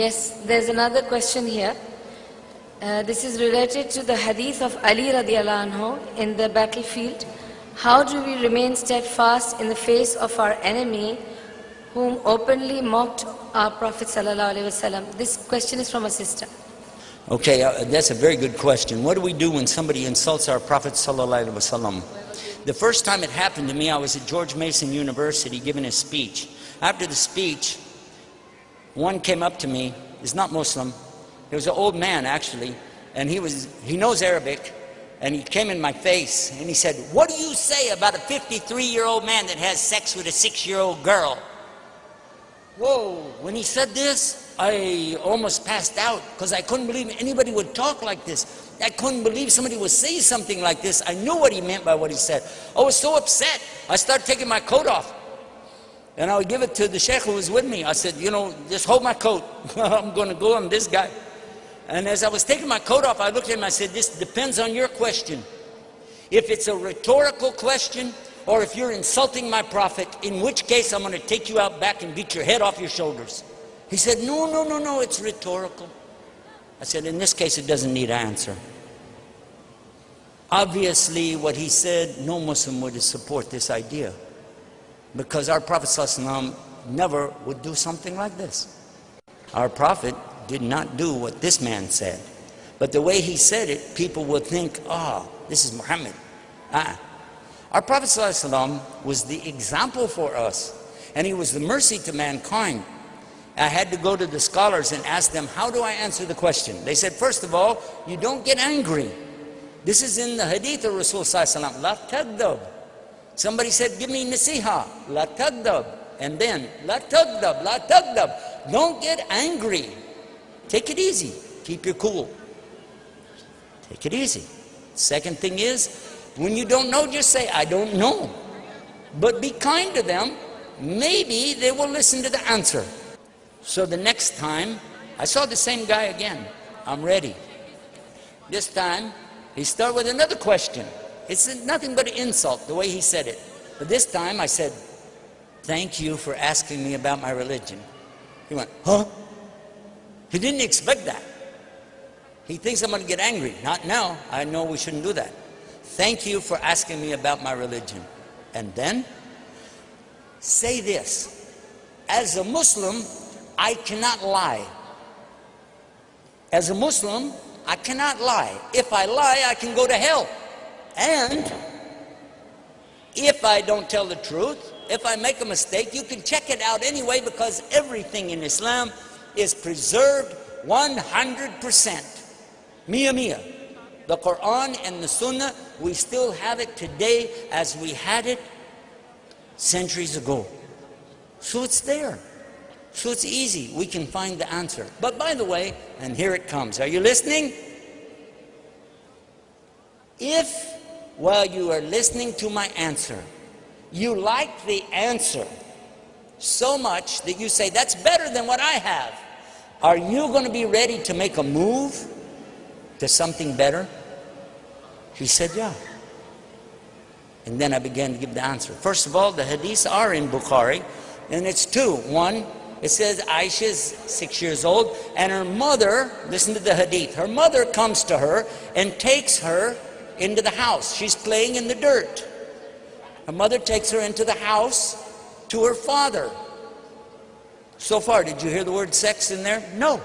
Yes, there's another question here. This is related to the hadith of Ali radiallahu anhu in the battlefield. How do we remain steadfast in the face of our enemy whom openly mocked our Prophet sallallahu alaihi wasallam? This question is from a sister. Okay, that's a very good question. What do we do when somebody insults our Prophet sallallahu alaihi wasallam? The first time it happened to me, I was at George Mason University giving a speech. After the speech, one came up to me, he's not Muslim, he was an old man actually, and he knows Arabic, and he came in my face and he said, "What do you say about a 53-year-old man that has sex with a 6-year-old girl?" Whoa, when he said this, I almost passed out because I couldn't believe anybody would talk like this. I couldn't believe somebody would say something like this. I knew what he meant by what he said. I was so upset, I started taking my coat off. And I would give it to the sheikh who was with me. I said, you know, just hold my coat. I'm going to go on this guy. And as I was taking my coat off, I looked at him and I said, this depends on your question. If it's a rhetorical question, or if you're insulting my Prophet, in which case I'm going to take you out back and beat your head off your shoulders. He said, no, it's rhetorical. I said, in this case, it doesn't need an answer. Obviously, what he said, no Muslim would support this idea. Because our Prophet ﷺ never would do something like this. Our Prophet did not do what this man said. But the way he said it, people would think, this is Muhammad. Our Prophet ﷺ was the example for us. And he was the mercy to mankind. I had to go to the scholars and ask them, how do I answer the question? They said, first of all, you don't get angry. This is in the hadith of Rasul ﷺ. La tagdab. Somebody said, give me nasiha, la tagdab. And then, la tagdab, la tagdab. Don't get angry. Take it easy. Keep your cool. Take it easy. Second thing is, when you don't know, just say, I don't know. But be kind to them. Maybe they will listen to the answer. So the next time, I saw the same guy again. I'm ready. This time, he started with another question. It's nothing but an insult, the way he said it. But this time I said, thank you for asking me about my religion. He went, huh? He didn't expect that. He thinks I'm going to get angry. Not now. I know we shouldn't do that. Thank you for asking me about my religion. And then, say this. As a Muslim, I cannot lie. As a Muslim, I cannot lie. If I lie, I can go to hell. And if I don't tell the truth, if I make a mistake, you can check it out anyway, because everything in Islam is preserved 100%. Mia mia. The Quran and the Sunnah, we still have it today as we had it centuries ago. So it's there. So it's easy. We can find the answer. But by the way, and here it comes. Are you listening? If, while you are listening to my answer, you like the answer so much that you say, that's better than what I have, are you going to be ready to make a move to something better? He said, yeah. And then I began to give the answer. First of all, the hadiths are in Bukhari, and it's two. One, it says Aisha's 6 years old, and her mother, listen to the hadith, her mother comes to her and takes her into the house. She's playing in the dirt. Her mother takes her into the house to her father. So far, did you hear the word sex in there? No.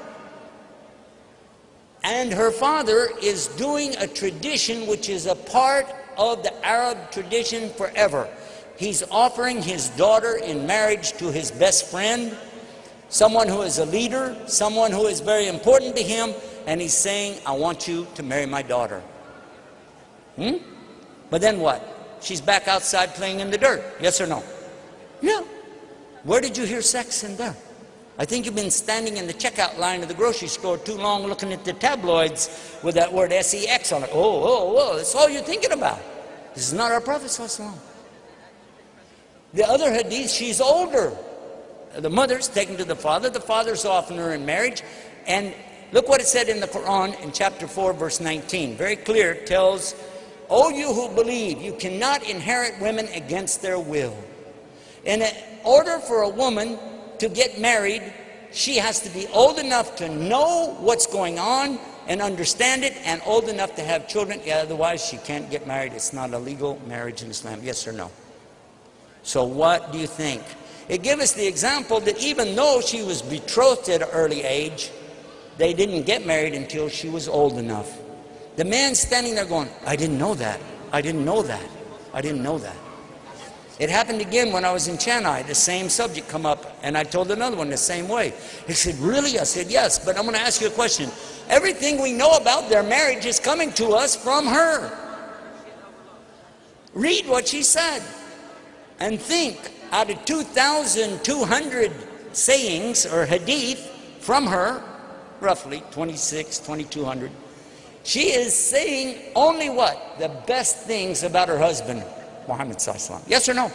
And her father is doing a tradition which is a part of the Arab tradition forever. He's offering his daughter in marriage to his best friend, someone who is a leader, someone who is very important to him, and he's saying, I want you to marry my daughter. But then what? She's back outside playing in the dirt. Yes or no? No. Where did you hear sex in there? I think you've been standing in the checkout line of the grocery store too long looking at the tabloids with that word sex on it. Oh, that's all you're thinking about. This is not our Prophet ﷺ. The other hadith, she's older. The mother's taken to the father's offering her in marriage. And look what it said in the Quran in chapter 4, verse 19. Very clear, it tells, O you who believe, you cannot inherit women against their will. In order for a woman to get married, she has to be old enough to know what's going on and understand it, and old enough to have children. Yeah, otherwise she can't get married. It's not a legal marriage in Islam. Yes or no? So what do you think? It gives us the example that even though she was betrothed at an early age, they didn't get married until she was old enough. The man standing there going, I didn't know that. I didn't know that. I didn't know that. It happened again when I was in Chennai. The same subject come up, and I told another one the same way. He said, really? I said, yes, but I'm going to ask you a question. Everything we know about their marriage is coming to us from her. Read what she said and think. Out of 2,200 sayings or hadith from her, roughly 2,200, she is saying only what? The best things about her husband, Muhammad Sallallahu Alaihi Wasallam. Yes or no?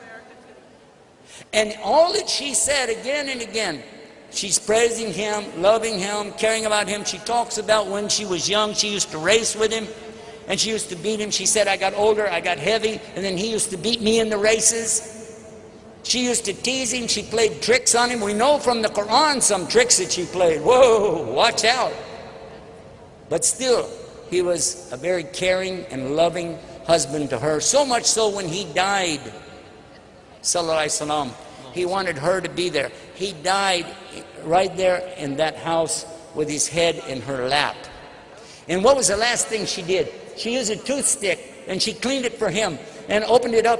And all that she said again and again, she's praising him, loving him, caring about him. She talks about when she was young, she used to race with him, and she used to beat him. She said, I got older, I got heavy, and then he used to beat me in the races. She used to tease him. She played tricks on him. We know from the Quran some tricks that she played. Whoa, watch out. But still, he was a very caring and loving husband to her. So much so when he died, Sallallahu Alaihi Wasallam, he wanted her to be there. He died right there in that house with his head in her lap. And what was the last thing she did? She used a toothstick and she cleaned it for him and opened it up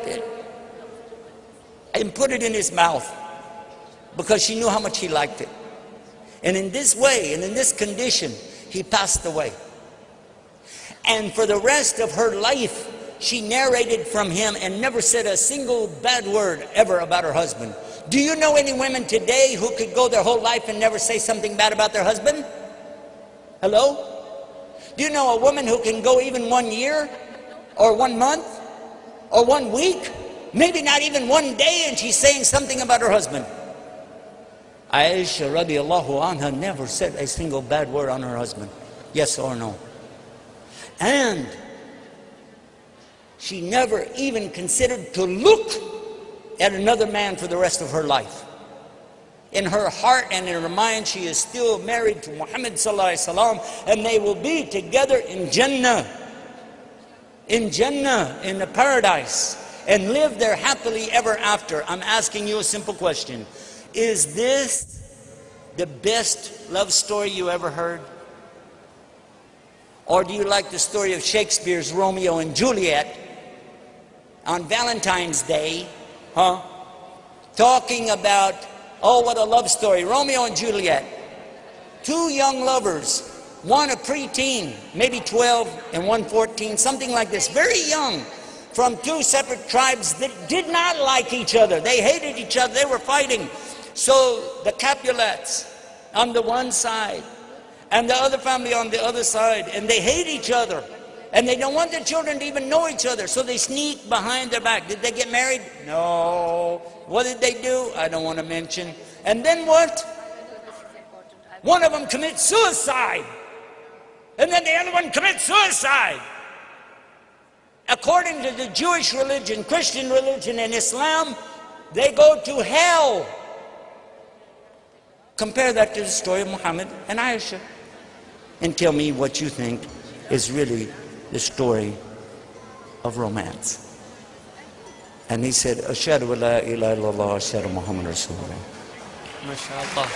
and put it in his mouth because she knew how much he liked it. And in this way, and in this condition, he passed away. And for the rest of her life, she narrated from him and never said a single bad word ever about her husband. Do you know any women today who could go their whole life and never say something bad about their husband? Hello? Do you know a woman who can go even 1 year or 1 month or 1 week, maybe not even 1 day, and she's saying something about her husband? Aisha radiallahu anha never said a single bad word on her husband. Yes or no? And she never even considered to look at another man for the rest of her life. In her heart and in her mind, she is still married to Muhammad Sallallahu Alaihi Wasallam, and they will be together in Jannah, in the paradise, and live there happily ever after. I'm asking you a simple question. Is this the best love story you ever heard? Or do you like the story of Shakespeare's Romeo and Juliet on Valentine's Day, talking about, oh, what a love story, Romeo and Juliet. 2 young lovers, one a preteen, maybe 12, and one 14, something like this, very young, from 2 separate tribes that did not like each other. They hated each other, they were fighting. So the Capulets on the one side, and the other family on the other side, and they hate each other. And they don't want their children to even know each other, so they sneak behind their back. Did they get married? No. What did they do? I don't want to mention. And then what? One of them commits suicide. And then the other one commits suicide. According to the Jewish religion, Christian religion, and Islam, they go to hell. Compare that to the story of Muhammad and Aisha. And tell me what you think is really the story of romance. And he said, Ashhadu an la ilaha illallah, ashhadu Muhammad Rasulullah. MashaAllah.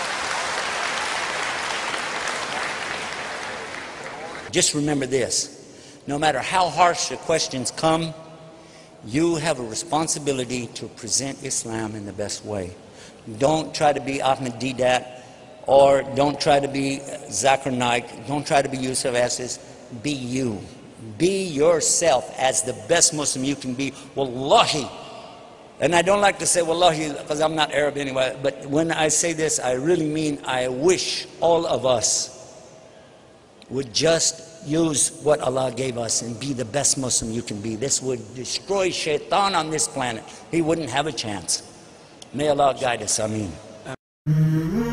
Just remember this. No matter how harsh the questions come, you have a responsibility to present Islam in the best way. Don't try to be Ahmed Deedat, or don't try to be Zakir Naik. Don't try to be Yusuf Assis. Be you. Be yourself as the best Muslim you can be. Wallahi. And I don't like to say wallahi because I'm not Arab anyway, but when I say this, I really mean I wish all of us would just use what Allah gave us and be the best Muslim you can be. This would destroy shaitan on this planet. He wouldn't have a chance. May Allah guide us. Ameen.